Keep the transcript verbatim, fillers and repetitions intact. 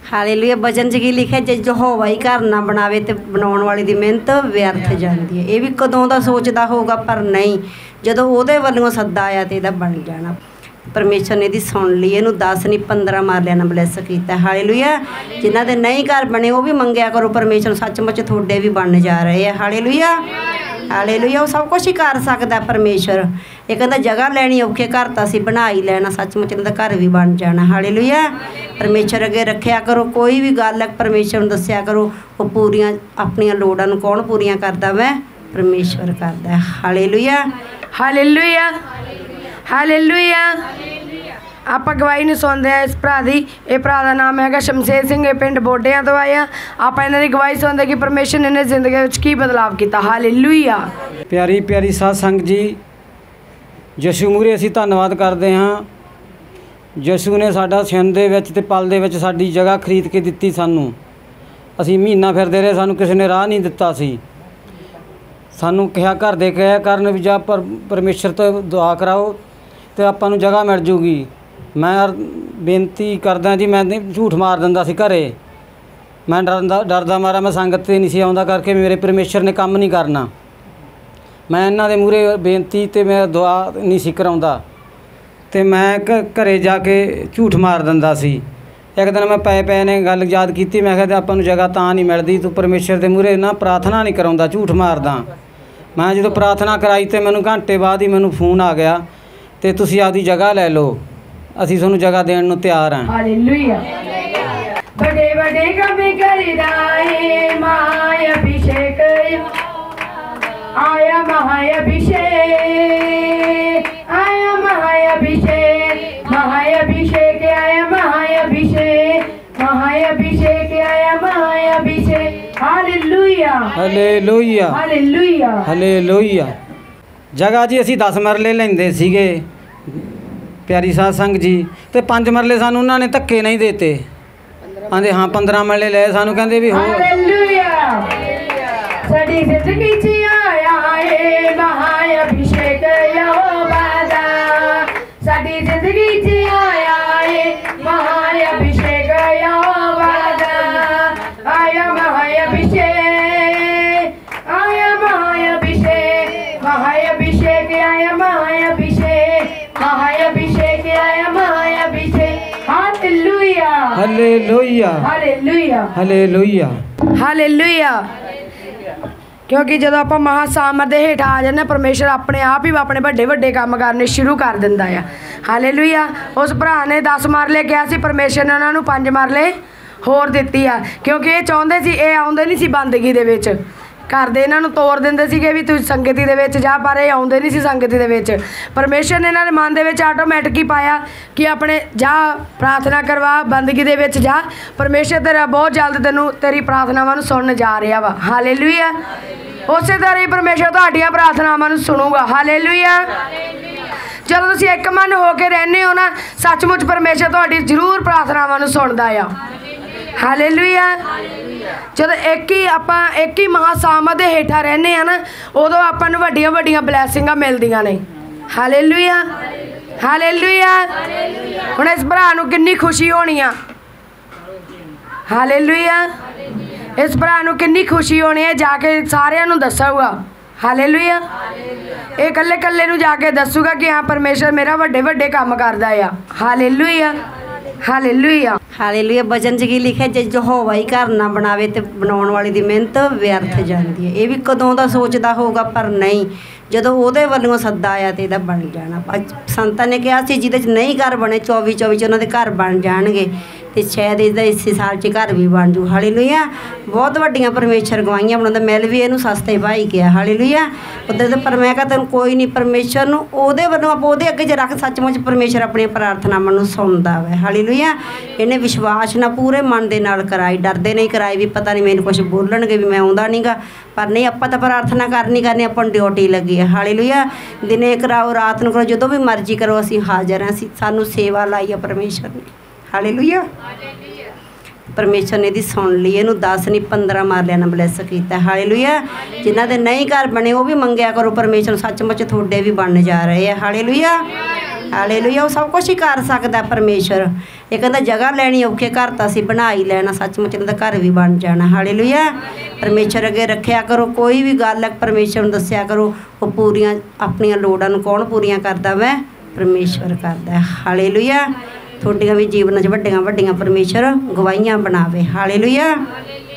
Hallelujah. ਵਚਨ 'ਚ ਕੀ ਲਿਖਿਆ, ਜੇ ਯਹੋਵਾ ਹੀ ਘਰ ਨਾ ਬਣਾਵੇ ਤੇ ਬਣਾਉਣ ਵਾਲੀ ਦੀ ਮਿਹਨਤ ਵਿਅਰਥ ਜਾਂਦੀ ਹੈ। ਇਹ ਵੀ ਕਦੋਂ ਦਾ ਸੋਚਦਾ ਹੋਊਗਾ, ਪਰ ਨਹੀਂ, ਜਦੋਂ ਉਹਦੇ ਵੱਲੋਂ ਸੱਦਾ ਆਇਆ ਤੇ ਇਹਦਾ ਬਣ ਜਾਣਾ। ਪਰਮੇਸ਼ਰ ਨੇ ਇਹਦੀ ਸੁਣ ਲਈ, ਇਹਨੂੰ ਦਸ ਨਹੀਂ ਪੰਦਰਾਂ ਮਾਰਲਿਆਂ ਨਾਲ ਬਲੈਸ ਕੀਤਾ। ਹਾਲੇਲੂਇਆ। ਜਿਨ੍ਹਾਂ ਦੇ ਨਹੀਂ ਘਰ ਬਣੇ ਉਹ ਵੀ ਮੰਗਿਆ ਕਰੋ, ਪਰਮੇਸ਼ਰ ਸੱਚਮੁੱਚ ਤੁਹਾਡੇ ਵੀ ਬਣ ਜਾ ਰਹੇ ਆ। Hallelujah, hallelujah. ਉਹ ਸਭ ਕੁਛ ਹੀ ਕਰ ਸਕਦਾ ਪਰਮੇਸ਼ਰ। ਇਹ ਕਹਿੰਦਾ ਜਗ੍ਹਾ ਲੈਣੀ ਔਖੇ, ਘਰ ਤਾਂ ਅਸੀਂ ਬਣਾ ਹੀ ਲੈਣਾ। ਸੱਚਮੁੱਚ ਇਹਨਾਂ ਦਾ ਘਰ ਵੀ ਬਣ ਜਾਣਾ। ਹਾਲੇਲੂਇਆ। ਪਰਮੇਸ਼ਰ ਅੱਗੇ ਰੱਖਿਆ ਕਰੋ, ਕੋਈ ਵੀ ਗੱਲ ਪਰਮੇਸ਼ਰ ਨੂੰ ਦੱਸਿਆ ਕਰੋ। ਉਹ ਪੂਰੀਆਂ ਆਪਣੀਆਂ ਲੋੜਾਂ ਨੂੰ ਕੌਣ ਪੂਰੀਆਂ ਕਰਦਾ ਵੈ? ਪਰਮੇਸ਼ਰ ਕਰਦਾ। Hallelujah, hallelujah, hallelujah. ਆਪਾਂ ਗਵਾਹੀ ਨਹੀਂ ਸੁਣਦੇ ਆ ਇਸ ਭਰਾ ਦੀ। ਇਹ ਭਰਾ ਦਾ ਨਾਮ ਹੈਗਾ ਸ਼ਮਸ਼ੇਰ ਸਿੰਘ, ਇਹ ਪਿੰਡ ਬੋਡਿਆਂ ਤੋਂ ਆਇਆ। ਆਪਾਂ ਇਹਨਾਂ ਦੀ ਗਵਾਹੀ ਸੁਣਦੇ ਕਿ ਪਰਮੇਸ਼ਰ ਨੇ ਜ਼ਿੰਦਗੀ ਵਿੱਚ ਕੀ ਬਦਲਾਵ ਕੀਤਾ। ਹਾਲੇਲੂਇਆ। ਪਿਆਰੀ ਪਿਆਰੀ ਸਾਧ ਸੰਗਤ ਜੀ, ਯਸ਼ੂ ਮੂਹਰੇ ਅਸੀਂ ਧੰਨਵਾਦ ਕਰਦੇ ਹਾਂ। ਯਸ਼ੂ ਨੇ ਸਾਡਾ ਛਿੰਨ ਦੇ ਵਿੱਚ ਅਤੇ ਪਲ ਦੇ ਵਿੱਚ ਸਾਡੀ ਜਗ੍ਹਾ ਖਰੀਦ ਕੇ ਦਿੱਤੀ ਸਾਨੂੰ। ਅਸੀਂ ਮਹੀਨਾ ਫਿਰਦੇ ਰਹੇ, ਸਾਨੂੰ ਕਿਸੇ ਨੇ ਰਾਹ ਨਹੀਂ ਦਿੱਤਾ ਸੀ। ਸਾਨੂੰ ਕਿਹਾ ਘਰ ਦੇ ਕਿਹਾ ਕਰਨ ਵੀ ਜਾ ਪਰ ਪਰਮੇਸ਼ਰ ਤੋਂ ਦੁਆ ਕਰਾਓ ਅਤੇ ਆਪਾਂ ਨੂੰ ਜਗ੍ਹਾ ਮਿਲ ਜੂਗੀ। ਮੈਂ ਬੇਨਤੀ ਕਰਦਾ ਜੀ, ਮੈਂ ਝੂਠ ਮਾਰ ਦਿੰਦਾ ਸੀ ਘਰੇ। ਮੈਂ ਡਰਦਾ ਡਰਦਾ ਮਾਰਾ ਮੈਂ ਸੰਗਤ 'ਤੇ ਨਹੀਂ ਸੀ ਆਉਂਦਾ, ਕਰਕੇ ਮੇਰੇ ਪਰਮੇਸ਼ਰ ਨੇ ਕੰਮ ਨਹੀਂ ਕਰਨਾ। ਮੈਂ ਇਹਨਾਂ ਦੇ ਮੂਹਰੇ ਬੇਨਤੀ ਅਤੇ ਮੈਂ ਦੁਆ ਨਹੀਂ ਸੀ ਕਰਾਉਂਦਾ, ਅਤੇ ਮੈਂ ਘ ਘਰੇ ਜਾ ਕੇ ਝੂਠ ਮਾਰ ਦਿੰਦਾ ਸੀ। ਇੱਕ ਦਿਨ ਮੈਂ ਪਏ ਪਏ ਨੇ ਗੱਲ ਯਾਦ ਕੀਤੀ, ਮੈਂ ਕਿਹਾ ਤੇ ਆਪਾਂ ਨੂੰ ਜਗ੍ਹਾ ਤਾਂ ਨਹੀਂ ਮਿਲਦੀ, ਤੂੰ ਪਰਮੇਸ਼ਰ ਦੇ ਮੂਹਰੇ ਨਾ ਪ੍ਰਾਰਥਨਾ ਨਹੀਂ ਕਰਾਉਂਦਾ, ਝੂਠ ਮਾਰਦਾ। ਮੈਂ ਜਦੋਂ ਪ੍ਰਾਰਥਨਾ ਕਰਾਈ ਅਤੇ ਮੈਨੂੰ ਘੰਟੇ ਬਾਅਦ ਹੀ ਮੈਨੂੰ ਫੋਨ ਆ ਗਿਆ ਅਤੇ ਤੁਸੀਂ ਆਪਦੀ ਜਗ੍ਹਾ ਲੈ ਲਓ, ਅਸੀਂ ਤੁਹਾਨੂੰ ਜਗ੍ਹਾ ਦੇਣ ਨੂੰ ਤਿਆਰ ਹਾਂ। ਹਾਲੇਲੂਇਆ। ਵੱਡੇ ਵੱਡੇ ਕੰਮ ਕਰਦਾ ਏ ਮਾਇਆ ਅਭਿਸ਼ੇਕ ਆਇਆ, ਮਹਾਇਆ ਅਭਿਸ਼ੇਕ ਆਇਆ, ਮਹਾਇਆ ਅਭਿਸ਼ੇਕ, ਮਹਾਇਆ ਅਭਿਸ਼ੇਕ ਆਇਆ, ਮਹਾਇਆ ਅਭਿਸ਼ੇਕ, ਮਹਾਇਆ ਅਭਿਸ਼ੇਕ ਆਇਆ, ਮਹਾਇਆ ਅਭਿਸ਼ੇਕ। Hallelujah, hallelujah, hallelujah, hallelujah. ਜਗ੍ਹਾ ਜੀ ਅਸੀਂ ਦਸ ਮਰਲੇ ਲੈਂਦੇ ਸੀਗੇ ਪਿਆਰੀ ਸਾਧ ਸੰਗਤ ਜੀ, ਅਤੇ ਪੰਜ ਮਰਲੇ ਸਾਨੂੰ ਉਹਨਾਂ ਨੇ ਧੱਕੇ ਨਹੀਂ ਦਿੱਤੇ। ਆਂਦੇ ਹਾਂ ਪੰਦਰਾਂ ਮਰਲੇ ਲਏ ਸਾਨੂੰ, ਕਹਿੰਦੇ ਵੀ ਹੋਰ। ਹਾਲੇਲੂਇਆ। ਸਾਡੀ ਜ਼ਿੰਦਗੀ 'ਚ ਆਇਆ ਏ ਮਹਾਇਆ ਅਭਿਸ਼ੇਕ ਯਹੋਵਾ ਦਾ। ਸਾਡੀ ਜ਼ਿੰਦਗੀ 'ਚ ਆਇਆ ਏ ਮਹਾਇਆ ਅਭਿਸ਼ੇਕ ਯਹੋਵਾ ਦਾ। ਆਇਆ ਮਹਾਇਆ ਅਭਿਸ਼ੇਕ, ਆਇਆ ਮਹਾਇਆ ਅਭਿਸ਼ੇਕ, ਮਹਾਇਆ ਅਭਿਸ਼ੇਕ ਆਇਆ, ਮਹਾਇਆ ਅਭਿਸ਼ੇਕ, ਮਹਾਇਆ ਅਭਿਸ਼ੇਕ ਆਇਆ, ਮਹਾਇਆ ਅਭਿਸ਼ੇਕ। Hallelujah, hallelujah, hallelujah, hallelujah, hallelujah. ਕਿਉਂਕਿ ਜਦੋਂ ਆਪਾਂ ਮਹਾਸਾਮਰ ਦੇ ਹੇਠ ਆ ਜਾਂਦੇ, ਪਰਮੇਸ਼ਰ ਆਪਣੇ ਆਪ ਹੀ ਆਪਣੇ ਵੱਡੇ ਵੱਡੇ ਕੰਮ ਕਰਨੇ ਸ਼ੁਰੂ ਕਰ ਦਿੰਦਾ ਆ। ਹਾਲੇਲੂਇਆ। ਉਸ ਭਰਾ ਨੇ ਦਸ ਮਰਲੇ ਕਿਹਾ ਸੀ, ਪਰਮੇਸ਼ਰ ਨੇ ਉਹਨਾਂ ਨੂੰ ਪੰਜ ਮਰਲੇ ਹੋਰ ਦਿੱਤੀ ਆ, ਕਿਉਂਕਿ ਇਹ ਚਾਹੁੰਦੇ ਸੀ, ਇਹ ਆਉਂਦੇ ਨਹੀਂ ਸੀ ਬੰਦਗੀ ਦੇ ਵਿੱਚ। ਘਰ ਦੇ ਇਹਨਾਂ ਨੂੰ ਤੋਰ ਦਿੰਦੇ ਸੀਗੇ ਵੀ ਤੂੰ ਸੰਗਤੀ ਦੇ ਵਿੱਚ ਜਾ, ਪਰ ਇਹ ਆਉਂਦੇ ਨਹੀਂ ਸੀ ਸੰਗਤੀ ਦੇ ਵਿੱਚ। ਪਰਮੇਸ਼ਰ ਨੇ ਇਹਨਾਂ ਦੇ ਮਨ ਦੇ ਵਿੱਚ ਆਟੋਮੈਟਿਕ ਹੀ ਪਾਇਆ ਕਿ ਆਪਣੇ ਜਾ ਪ੍ਰਾਰਥਨਾ ਕਰਵਾ, ਬੰਦਗੀ ਦੇ ਵਿੱਚ ਜਾ, ਪਰਮੇਸ਼ਰ ਤੇਰਾ ਬਹੁਤ ਜਲਦ ਤੈਨੂੰ ਤੇਰੀ ਪ੍ਰਾਰਥਨਾਵਾਂ ਨੂੰ ਸੁਣਨ ਜਾ ਰਿਹਾ ਵਾ। ਹਾਲੇਲੂਇਆ। ਉਸੇ ਤਰ੍ਹਾਂ ਹੀ ਪਰਮੇਸ਼ਰ ਤੁਹਾਡੀਆਂ ਪ੍ਰਾਰਥਨਾਵਾਂ ਨੂੰ ਸੁਣੂਗਾ। ਹਾਲੇਲੂਇਆ। ਜਦੋਂ ਤੁਸੀਂ ਇੱਕ ਮਨ ਹੋ ਕੇ ਰਹਿੰਦੇ ਹੋ ਨਾ, ਸੱਚਮੁੱਚ ਪਰਮੇਸ਼ਰ ਤੁਹਾਡੀ ਜ਼ਰੂਰ ਪ੍ਰਾਰਥਨਾਵਾਂ ਨੂੰ ਸੁਣਦਾ ਆ। ਹਾਲੇਲੂਇਆ। ਜਦੋਂ ਇੱਕ ਹੀ ਆਪਾਂ ਇੱਕ ਹੀ ਮਹਾਸਾਮਤ ਦੇ ਹੇਠਾਂ ਰਹਿੰਦੇ ਆ ਨਾ, ਉਦੋਂ ਆਪਾਂ ਨੂੰ ਵੱਡੀਆਂ ਵੱਡੀਆਂ ਬਲੈਸਿੰਗਾਂ ਮਿਲਦੀਆਂ ਨੇ। Hallelujah, hallelujah. ਹੁਣ ਇਸ ਭਰਾ ਨੂੰ ਕਿੰਨੀ ਖੁਸ਼ੀ ਹੋਣੀ ਆ। ਹਾਲੇਲੂਇਆ। ਇਸ ਭਰਾ ਨੂੰ ਕਿੰਨੀ ਖੁਸ਼ੀ ਹੋਣੀ ਹੈ, ਜਾ ਕੇ ਸਾਰਿਆਂ ਨੂੰ ਦੱਸੂਗਾ। ਹਾਲੇਲੂਇਆ। ਇਹ ਇਕੱਲੇ ਇਕੱਲੇ ਨੂੰ ਜਾ ਕੇ ਦੱਸੂਗਾ ਕਿ ਹਾਂ ਪਰਮੇਸ਼ਰ ਮੇਰਾ ਵੱਡੇ ਵੱਡੇ ਕੰਮ ਕਰਦਾ ਆ। Hallelujah, hallelujah, hallelujah. ਵਚਨ 'ਚ ਕੀ ਲਿਖਿਆ, ਜੇ ਯਹੋਵਾ ਹੀ ਘਰ ਨਾ ਬਣਾਵੇ ਤੇ ਬਣਾਉਣ ਵਾਲੀ ਦੀ ਮਿਹਨਤ ਵਿਅਰਥ ਜਾਂਦੀ ਹੈ। ਇਹ ਵੀ ਕਦੋਂ ਦਾ ਸੋਚਦਾ ਹੋਊਗਾ, ਪਰ ਨਹੀਂ, ਜਦੋਂ ਉਹਦੇ ਵੱਲੋਂ ਸੱਦਾ ਆਇਆ ਤੇ ਇਹਦਾ ਬਣ ਜਾਣਾ। ਸੰਤਾਂ ਨੇ ਕਿਹਾ ਸੀ ਜਿਹਦੇ 'ਚ ਨਹੀਂ ਘਰ ਬਣੇ, ਚੌਵੀ ਚੌਵੀ 'ਚ ਉਹਨਾਂ ਦੇ ਘਰ ਬਣ ਜਾਣਗੇ, ਅਤੇ ਸ਼ਾਇਦ ਇਹਦਾ ਇਸੇ ਸਾਲ 'ਚ ਘਰ ਵੀ ਬਣ ਜੂ। ਹਾਲੇਲੂਇਆ। ਬਹੁਤ ਵੱਡੀਆਂ ਪਰਮੇਸ਼ਰ ਗਵਾਹੀਆਂ ਬਣਾਉਂਦਾ। ਮਿਲ ਵੀ ਇਹਨੂੰ ਸਸਤੇ ਭਾਈ ਕਿਹਾ। ਹਾਲੇਲੂਇਆ। ਉੱਧਰ ਤਾਂ ਪਰ ਮੈਂ ਕਿਹਾ ਤੈਨੂੰ ਕੋਈ ਨਹੀਂ, ਪਰਮੇਸ਼ਰ ਨੂੰ ਉਹਦੇ ਵੱਲੋਂ ਆਪਾਂ ਉਹਦੇ ਅੱਗੇ 'ਚ ਰੱਖ, ਸੱਚਮੁੱਚ ਪਰਮੇਸ਼ਰ ਆਪਣੀਆਂ ਪ੍ਰਾਰਥਨਾਵਾਂ ਨੂੰ ਸੁਣਦਾ ਵਾ। ਹਾਲੇਲੂਇਆ। ਇਹਨੇ ਵਿਸ਼ਵਾਸ ਨਾਲ ਪੂਰੇ ਮਨ ਦੇ ਨਾਲ ਕਰਾਈ, ਡਰਦੇ ਨਹੀਂ ਕਰਾਈ ਵੀ ਪਤਾ ਨਹੀਂ ਮੈਨੂੰ ਕੁਛ ਬੋਲਣਗੇ ਵੀ ਮੈਂ ਆਉਂਦਾ ਨਹੀਂ ਗਾ, ਪਰ ਨਹੀਂ, ਆਪਾਂ ਤਾਂ ਪ੍ਰਾਰਥਨਾ ਕਰਨੀ ਕਰਨੀ, ਆਪਾਂ ਨੂੰ ਡਿਊਟੀ ਲੱਗੀ ਹੈ। ਹਾਲੇਲੂਇਆ। ਦਿਨੇ ਕਰਾਓ, ਰਾਤ ਨੂੰ ਕਰੋ, ਜਦੋਂ ਵੀ ਮਰਜ਼ੀ ਕਰੋ, ਅਸੀਂ ਹਾਜ਼ਰ ਹਾਂ। ਅਸੀਂ ਸਾਨੂੰ ਸੇਵਾ ਲਾਈ ਆ ਪਰਮੇਸ਼ਰ ਨੇ। ਹਾਲੇਲੂਇਆ। ਪਰਮੇਸ਼ਰ ਨੇ ਇਹਦੀ ਸੁਣ ਲਈ, ਇਹਨੂੰ ਦਸ ਨਹੀਂ ਪੰਦਰਾਂ ਮਾਰਲਿਆਂ ਨਾਲ ਬਲੈਸ ਕੀਤਾ। ਹਾਲੇਲੂਇਆ। ਜਿਨ੍ਹਾਂ ਦੇ ਨਹੀਂ ਘਰ ਬਣੇ ਉਹ ਵੀ ਮੰਗਿਆ ਕਰੋ, ਪਰਮੇਸ਼ਰ ਸੱਚਮੁੱਚ ਤੁਹਾਡੇ ਵੀ ਬਣ ਜਾ ਰਹੇ ਆ। Hallelujah, hallelujah. ਉਹ ਸਭ ਕੁਛ ਹੀ ਕਰ ਸਕਦਾ ਪਰਮੇਸ਼ਰ। ਇਹ ਕਹਿੰਦਾ ਜਗ੍ਹਾ ਲੈਣੀ ਔਖੇ, ਘਰ ਤਾਂ ਅਸੀਂ ਬਣਾ ਹੀ ਲੈਣਾ। ਸੱਚਮੁੱਚ ਇਹਨਾਂ ਦਾ ਘਰ ਵੀ ਬਣ ਜਾਣਾ। ਹਾਲੇਲੂਇਆ। ਪਰਮੇਸ਼ਰ ਅੱਗੇ ਰੱਖਿਆ ਕਰੋ, ਕੋਈ ਵੀ ਗੱਲ ਹੈ ਪਰਮੇਸ਼ਰ ਨੂੰ ਦੱਸਿਆ ਕਰੋ। ਉਹ ਪੂਰੀਆਂ ਆਪਣੀਆਂ ਲੋੜਾਂ ਨੂੰ ਕੌਣ ਪੂਰੀਆਂ ਕਰਦਾ ਵੈ? ਪਰਮੇਸ਼ਰ ਕਰਦਾ। ਹਾਲੇਲੂਇਆ। ਤੁਹਾਡੀਆਂ ਵੀ ਜੀਵਨਾਂ 'ਚ ਵੱਡੀਆਂ ਵੱਡੀਆਂ ਪਰਮੇਸ਼ਰ ਗਵਾਹੀਆਂ ਬਣਾਵੇ। ਹਾਲੇਲੂਇਆ।